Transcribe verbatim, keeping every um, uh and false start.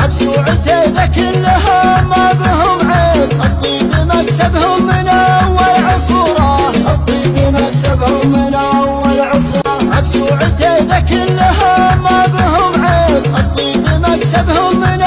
عكس وعتيبة كلهم ما بهم عيب، الطيب مكسبهم من أول عصوره، الطيب مكسبهم من أول عصوره، عكس وعتيبة كلهم ما بهم عيب، الطيب مكسبهم من